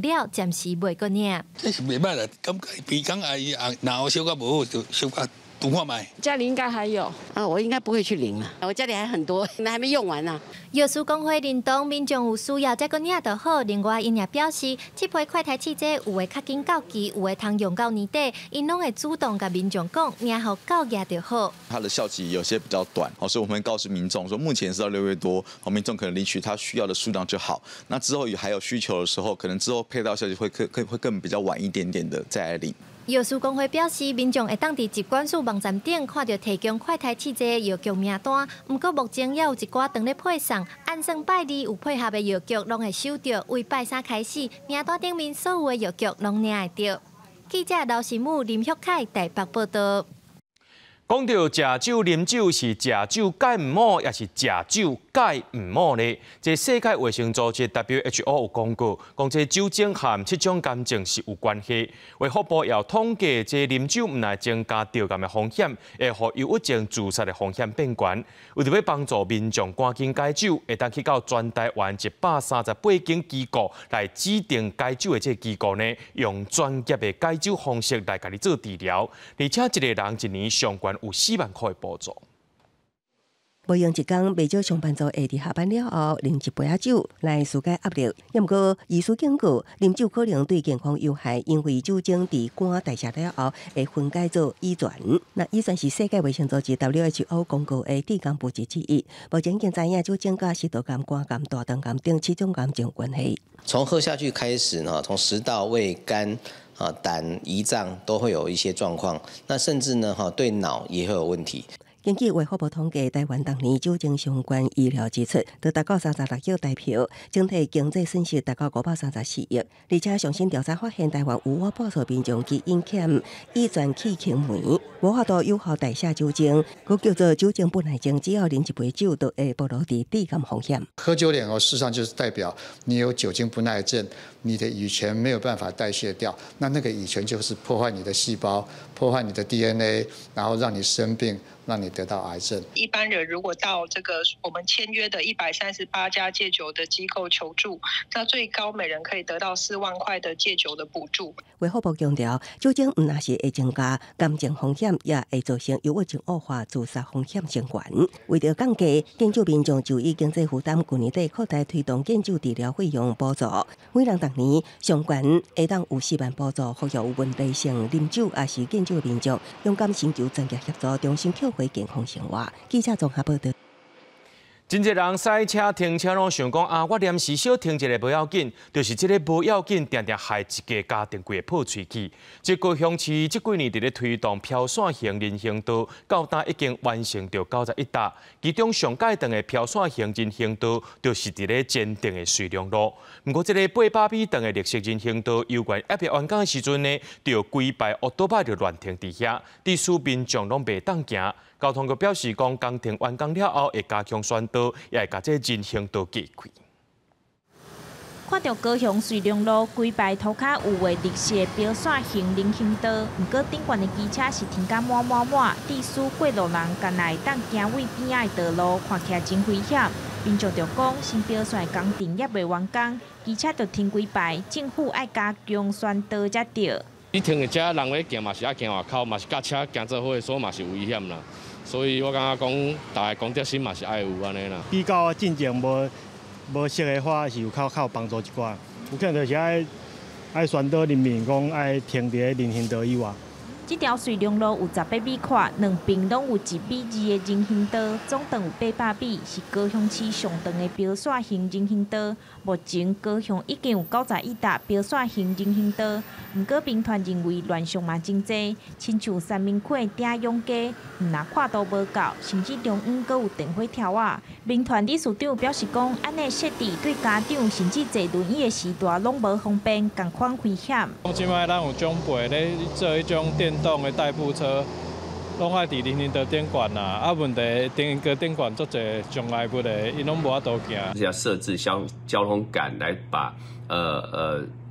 了，暂时袂个领。 这是袂歹啦，感觉鼻孔阿姨啊，然后小可无好就小可多看卖。 家里应该还有我应该不会去领了，我家里还很多，还没用完呢。 药师公会认同民众有需要再个领就好，另外因也表示，这批快筛试剂有诶较紧到期，有诶通用到年底，因拢会主动甲民众讲，领好到期就好。 它的效期有些比较短，所以我们告诉民众说，目前是到6月多，民众可能领取他需要的数量就好。那之后还有需求的时候，可能之后配到效期会更比较晚一点点的再来领。 药师公会表示，民众会当伫疾管署网站顶看到提供快筛试剂药局名单，不过目前也有一寡当咧配送，按算拜二有配合的药局拢会收到，为拜三开始，名单顶面所有的药局拢领会到。记者刘时武、林旭凯台北报道。 讲到食酒啉酒是食酒解唔好，也是食酒解唔好呢？这世界卫生组织 WHO 有公告，讲这酒精和7种癌症是有关系。卫福部也统计，这啉酒唔来增加着癌的风险，会互忧郁症自杀的风险变悬。为着要帮助民众赶紧戒酒，会当去到全台湾138间机构来指定戒酒的这机构呢，用专业的戒酒方式来甲你做治疗，而且一个人一年上悬有4万块的补助。 无用一天，未少上班族会伫下班了后啉一杯酒来疏解压力。也毋过，医师警告，啉酒可能对健康有害，因为酒精伫肝代谢了后会分解做乙醛。那乙醛是世界卫生组织 WHO 公告的致癌物质之一。目前已经知影酒精甲食道癌、肝癌、大肠癌等7种癌症有关系。 从喝下去开始呢，从食道、胃、肝。胆、胰脏都会有一些状况，那甚至呢，对脑也会有问题。 根据卫福部统计，台湾当年酒精相关医疗支出达到36亿台票，整体经济损失达到534亿。而且上新调查发现，台湾有我半数民众基因欠乙醛气氢酶，无法度有效代谢酒精，佫叫做酒精不耐症，只要啉一杯酒都会暴露伫致癌风险。 喝酒脸事实上就是代表你有酒精不耐症，你的乙醛没有办法代谢掉，那个乙醛就是破坏你的细胞，破坏你的 DNA， 然后让你生病。让你得到癌症。 一般人如果到这个我们签约的138家戒酒的机构求助，那最高每人可以得到4万块的戒酒的补助。 卫福部强调，酒精唔但是会增加癌症风险，也会造成忧郁症恶化、自杀风险升悬。为了降低建酒民众就医经济负担，去年底扩大推动建酒治疗费用补助，每人逐年上悬会当有4万补助，呼吁有问题性啉酒也是建酒民众勇敢寻求专业协助，重新救回健康生活。记者综合报道。 真侪人塞车停车拢想讲啊，我临时小停一下不要紧，就是这个不要紧，常常害一家家庭规破喙齿。这高雄市这几年伫咧推动漂线型人行道，到今已经完成着91搭，其中上界长的漂线型人行道，就是伫咧坚定的瑞良路。不过，这个800米长的绿色人行道，有关一别完工的时阵呢，就规排奥多巴就乱停伫遐，致使民众拢袂当行。交通局表示，讲工程完工了后，会加强宣导，也会把这人行道加开。 看到高雄瑞良路规排涂骹有画绿色标线型人行道，不过顶悬的机车是停甲满，致使过路人干来当行位边仔的道路，看起来真危险。民众就讲，新标线工程也未完工，机车就停规排，政府爱加强宣导才对。 你停的遮人咧行嘛是爱行外口，嘛是甲车行做伙，所以嘛是危险啦。所以我感觉讲，大家公德心嘛是爱有安尼啦。比较进前无熟的话，是有较帮助一寡。有可能就是爱宣导人民讲爱停伫人行道以外。 这条瑞良路有18米宽，两边拢有1米2的人行道，总长有800米，是高雄市上长的标线型人行道。目前高雄已经有91搭标线型人行道，不过民团认为乱象嘛真多，亲像三明溪顶涌街，若跨度无够，甚至中央阁有电火条啊。民团理事长表示讲，安尼设置对家长甚至坐轮椅的时代拢无方便，共款危险。 即摆咱有长辈咧做迄种电动的代步车，拢爱伫人行道顶管啦。啊，问题人行道顶管足侪障碍物的，伊拢无法度行。 是要设置交通杆来把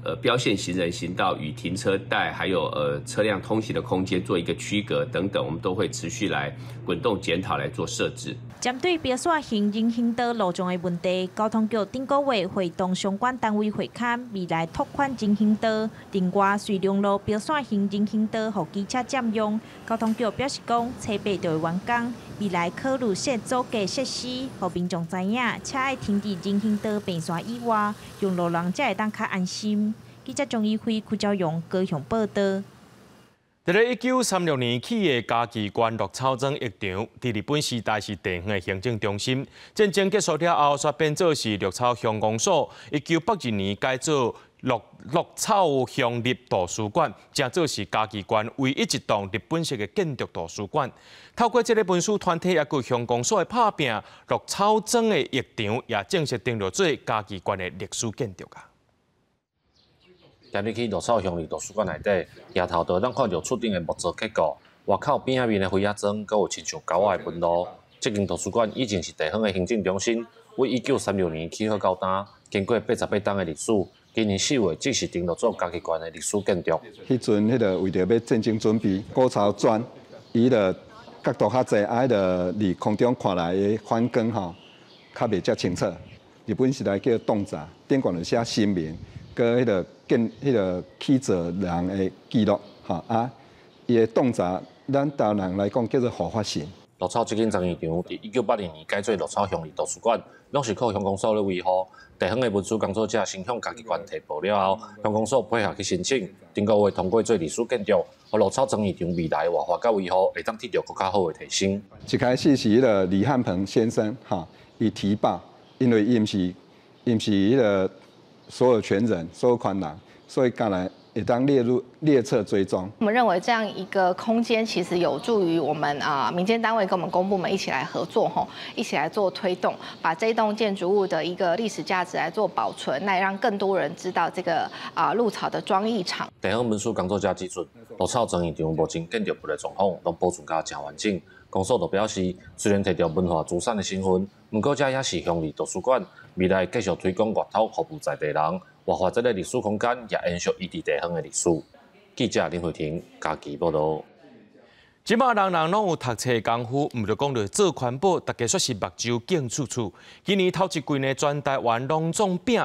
标线行人行道与停车带，还有车辆通行的空间做一个区隔等等，我们都会持续来滚动检讨来做设置。 针对标线型人行道路障的问题，交通局顶个月会同相关单位会勘未来拓宽人行道，另外随量路标线型人行道予机车占用。交通局表示讲，车牌就会完工，未来考虑设组架设施，让民众知影车爱停伫人行道边线以外，用路人才会当较安心。记者钟义辉、屈兆勇高雄报道。 伫咧1936年起的嘉义县鹿草庄浴场，伫日本时代是地方的行政中心。战争结束了后，煞变做是鹿草乡公所。1982年改做鹿草乡立图书馆，正做是嘉义县唯一一栋日本式的建筑图书馆。透过这个文书团体，也佮乡公所的拍拼，鹿草庄的浴场也正式登录做嘉义县的历史建筑啊。 今日去鹿草乡立图书馆内底，抬头就咱看到厝顶的木造结构，外口边仔面的灰仔砖，佮有亲像狗仔的纹路。这间图书馆以前是地方的行政中心，为1936年起好交单，经过88档的历史，今年4月正式登录做嘉义县的历史建筑。 迄阵，迄个为着要战争准备，古草砖，伊的角度较侪，啊，着伫空中看来的反光吼，较袂遮清楚。日本时代叫洞闸，顶悬就写姓名，佮迄个起造人的记录，吼啊，伊的洞闸，咱台湾人来讲叫做合法性。 鹿草这间樟宜场，伫1980年改做鹿草乡立图书馆，拢是靠乡公所咧维护。地方的文书工作者先向嘉义县提报了后，乡公所配合去申请，顶个月通过做历史建筑，和鹿草樟宜场未来的活化甲维护会当得到更较好的提升。 一开始是迄个李汉鹏先生，哈，伊提报，因为伊毋是迄个所有权人、所有权人，所以将来也当列入列册追踪。 我们认为这样一个空间其实有助于我们民间单位跟我们公部门一起来合作一起来做推动，把这一栋建筑物的一个历史价值来做保存，那也让更多人知道这个鹿草的庄艺场。 地方文书工作者指出，鹿草樟宜场目前建筑物的状况拢保存甲真完整。公所就表示，虽然摕到文化资产的身份，不过这也是乡立图书馆未来继续推广外头服务在地人，活化这个历史空间，也延续伊伫地方的历史。记者林慧婷，嘉义报道。 即马人人拢有读册功夫，毋着讲着做环保，大家说是目睭景处处。今年头一季呢，全台湾农种饼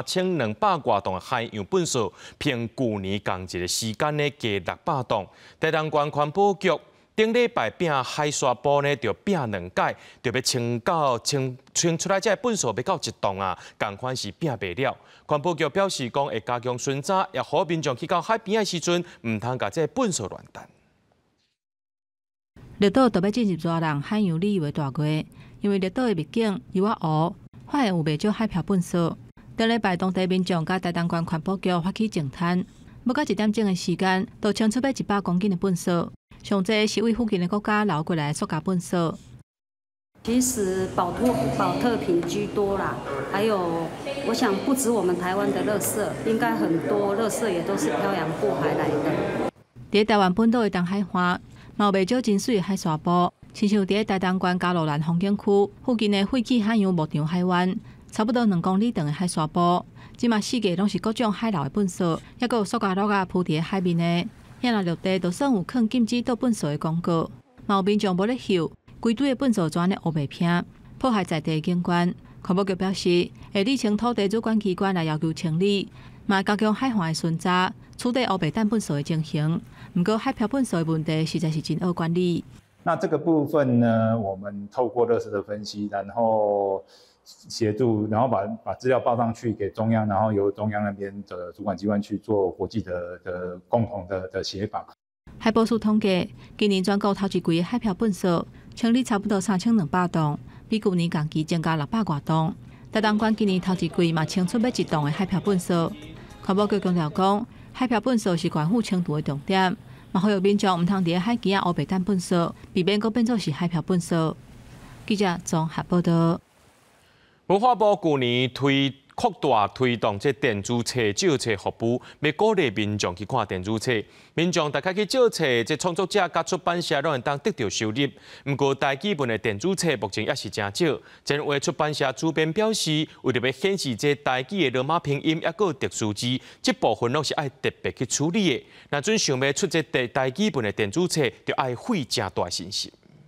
3200多吨的海洋粪扫，凭去年同一个时间呢加600吨。台东县环保局顶礼拜摒海沙埔呢，就摒2届，就要清出来这粪扫要到1吨啊，同款是摒袂了。环保局表示讲会加强巡查，也呼民众去到海边的时阵，唔通甲这粪扫乱弹。 绿岛就要进入热人海洋旅游的大月，因为绿岛的秘境油仔湖发现有袂少海漂粪扫。顶礼拜当地民众甲台东县环保局发起净滩，要到1点钟的时间，就清出要100公斤的粪扫。上济是为附近的国家流过来的塑胶粪扫。 其实保特瓶居多啦，还有我想不止我们台湾的垃圾，应该很多垃圾也都是漂洋过海来的。 伫台湾本岛的东海岸，嘛有袂少真水的海沙埔，亲像伫台东县嘉路兰风景区附近的废弃海洋牧场海湾，差不多2公里长的海沙埔，即嘛四界拢是各种海流的粪扫，还佫有塑胶落铺伫海面的。遐若绿地，就算有放禁止倒粪扫的广告，嘛有民众无咧嗅，规堆的粪扫砖咧乌白片，破坏在地景观。环保局表示，会理清土地主管机关来要求清理，嘛加强海岸的巡查，处理乌白蛋粪扫的情形。不过海漂粪扫的问题实在是真恶管理。 那这个部分呢，我们透过垃圾的分析，然后协助，然后把资料报上去给中央，然后由中央那边的主管机关去做国际的共同的协防。 海保署统计，今年全国头一季的海漂粪扫清理差不多3200吨，比去年同期增加600多吨。台东县今年头一季嘛清出要1吨的海漂粪扫。环保局强调讲，海漂粪扫是关乎清除的重点，嘛呼吁民众唔通伫海基啊乌白蛋粪扫，避免佫变作是海漂粪扫。记者综合报道。 文化部去年推扩大推动这电子册借册服务，要鼓励民众去看电子册。民众大家去借册，这创作者甲出版社拢会当得到收入。不过，台基本的电子册目前也是真少。前话出版社主编表示，为了要显示这台基的罗马拼音，还有特殊字，这部分拢是爱特别去处理的。若准想要出这台基本的电子册，就爱费真大心思。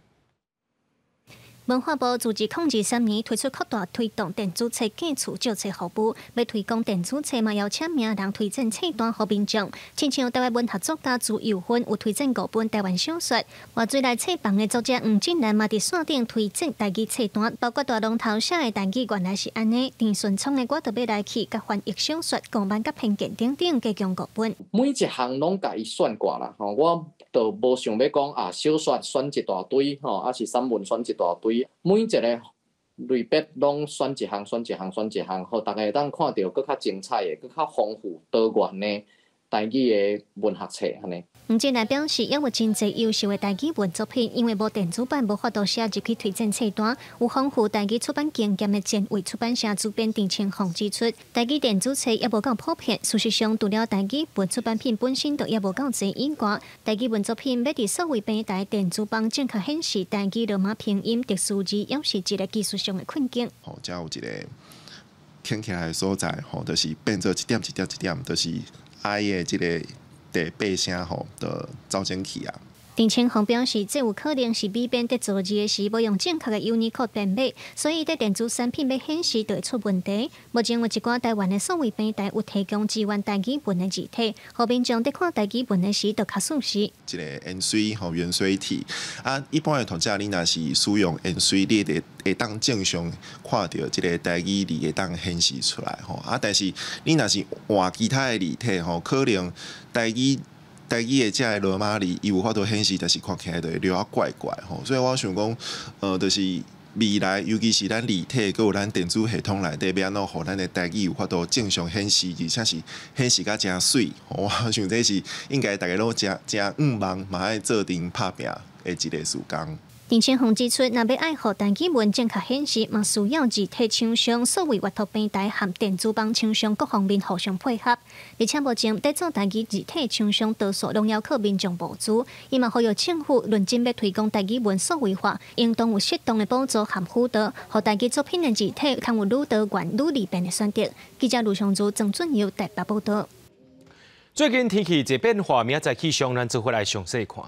文化部自2023年推出扩大推动电子册寄厝借册服务，要推广电子册嘛，邀请名人推荐册单给民众。亲像台湾文学作家朱友芬有推荐5本台湾小说，活水内册房的作者黄俊南嘛伫线顶推荐台语册单，包括大龙头写的台语原来是安尼，田顺聪的我就要来去，甲翻译小说、公版甲偏见等等，加强5本。 每一项拢甲伊选过啦，我就无想要讲小说选一大堆，还是散文选一大堆。每一个类别拢选一项，互大家会当看到更较精彩的、更较丰富多元的台语的文学册安尼。 黄俊南表示，也有真侪优秀的台语文作品，因为无电子版无法度写入去推荐册单。有丰富台语出版经验的前卫出版社主编丁清宏指出，台语电子册也无够普遍。事实上，除了台语文出版品本身就也无够侪以外，台语文作品要伫所谓平台电子版正确显示台语罗马拼音特殊字，也是一个技术上的困境。 才有一个听起来的所在，就是变做一点，就是爱的这个第8声就走进去啊。 丁清宏表示，这有可能是美编在做字的时无用正确的 Unicode 编码，所以在电子产品要显示就会出问题。目前有一寡台湾的所谓平台有提供支援台语文的字体，互民众在看台语文的时就较舒适。 这个 N3 原水体一般的读者你若是使用 N3，你会当正常看到这个台语字会当显示出来但是你若是换其他的字体可能台语的这个罗马字，伊有法度显示，但是看起来就会略怪怪所以我想讲，就是未来，尤其是咱字体，佮有咱电子系统内底，要安怎互咱的台语有法度正常显示，而且是显示甲真水。我想这是应该大家拢真忙，嘛爱做阵拍拼的一个事工。 丁清宏指出，若要爱互台语文正确显示，嘛需要字体厂商、所谓阅读平台和电子版厂商各方面互相配合。而且目前在做台语字体厂商多数拢要靠民众补助，伊嘛呼吁政府认真要推广台语文数位化，应当有适当的补助和辅导，互台语作品的字体通有愈多元、愈利便的选择。记者卢尚珠、郑俊尧台北报道。 最近天气一变化，明仔气象咱做回来详细看。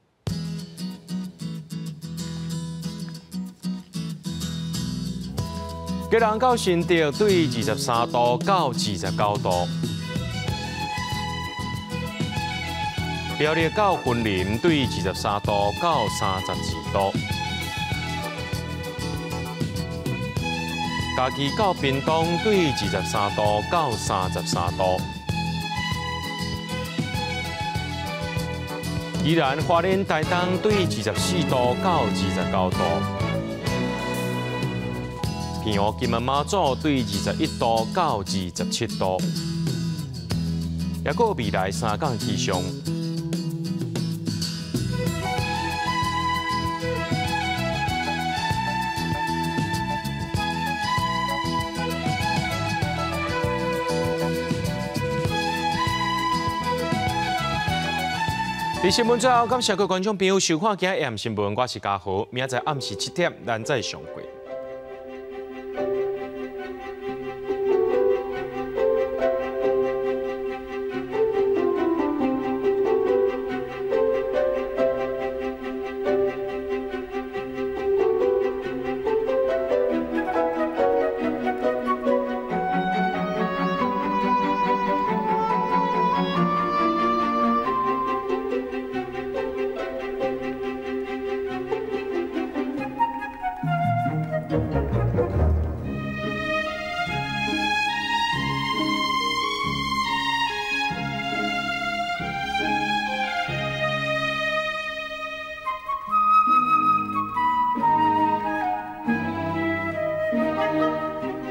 基隆到新竹对23度到29度，苗栗到云林对23度到32度，嘉义到屏东对23度到33度，宜兰花莲台东对24度到29度。平湖金门马祖对21度到27度，也个未来3天气象。伫新闻最后，感谢各位观众朋友收看今日AM新闻，我是嘉豪，明仔载暗时7点咱再上过。